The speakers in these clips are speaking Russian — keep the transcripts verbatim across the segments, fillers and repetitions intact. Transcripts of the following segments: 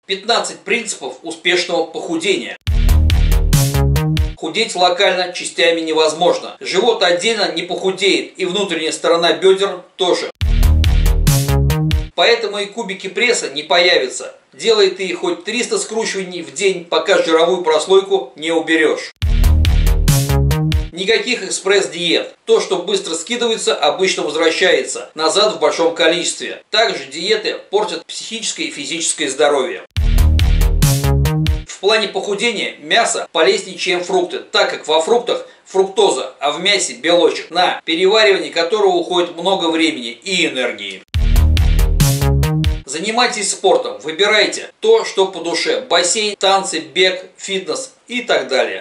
пятнадцать принципов успешного похудения. Худеть локально частями невозможно. Живот отдельно не похудеет, и внутренняя сторона бедер тоже. Поэтому и кубики пресса не появятся. Делай ты хоть триста скручиваний в день, пока жировую прослойку не уберешь. Никаких экспресс-диет. То, что быстро скидывается, обычно возвращается назад в большом количестве. Также диеты портят психическое и физическое здоровье. В плане похудения мясо полезнее, чем фрукты, так как во фруктах фруктоза, а в мясе белочек, на переваривание которого уходит много времени и энергии. Занимайтесь спортом, выбирайте то, что по душе: бассейн, танцы, бег, фитнес и так далее.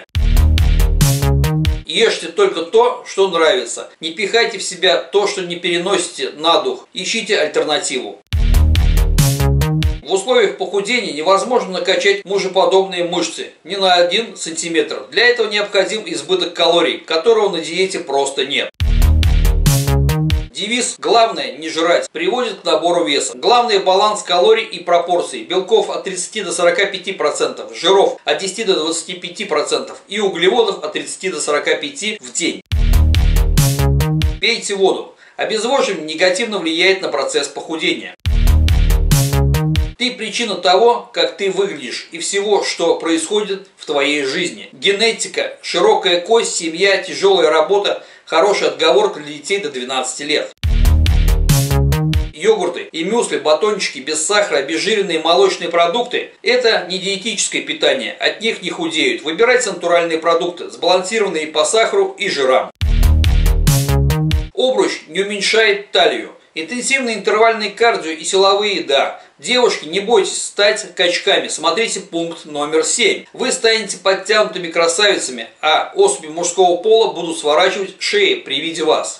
Ешьте только то, что нравится. Не пихайте в себя то, что не переносите на дух. Ищите альтернативу. В условиях похудения невозможно накачать мужеподобные мышцы ни на один сантиметр. Для этого необходим избыток калорий, которого на диете просто нет. Девиз «Главное не жрать» приводит к набору веса. Главное — баланс калорий и пропорций. Белков от тридцати до сорока пяти процентов, жиров от десяти до двадцати пяти процентов и углеводов от тридцати до сорока пяти процентов в день. Пейте воду. Обезвоживание негативно влияет на процесс похудения. Ты причина того, как ты выглядишь, и всего, что происходит в твоей жизни. Генетика, широкая кость, семья, тяжелая работа – хорошая отговорка для детей до двенадцати лет. Йогурты и мюсли, батончики без сахара, обезжиренные молочные продукты – это не диетическое питание, от них не худеют. Выбирайте натуральные продукты, сбалансированные по сахару и жирам. Обруч не уменьшает талию. Интенсивные интервальные кардио и силовые – да. Девушки, не бойтесь стать качками. Смотрите пункт номер семь. Вы станете подтянутыми красавицами, а особи мужского пола будут сворачивать шеи при виде вас.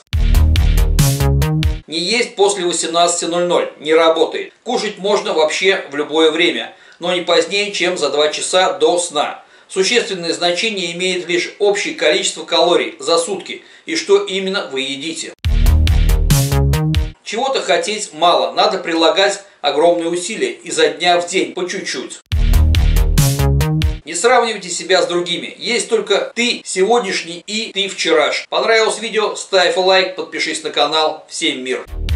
Не есть после восемнадцати ноль-ноль. Не работает. Кушать можно вообще в любое время, но не позднее, чем за два часа до сна. Существенное значение имеет лишь общее количество калорий за сутки и что именно вы едите. Чего-то хотеть мало, надо прилагать огромные усилия изо дня в день, по чуть-чуть. Не сравнивайте себя с другими, есть только ты сегодняшний и ты вчерашний. Понравилось видео? Ставь лайк, подпишись на канал. Всем мир!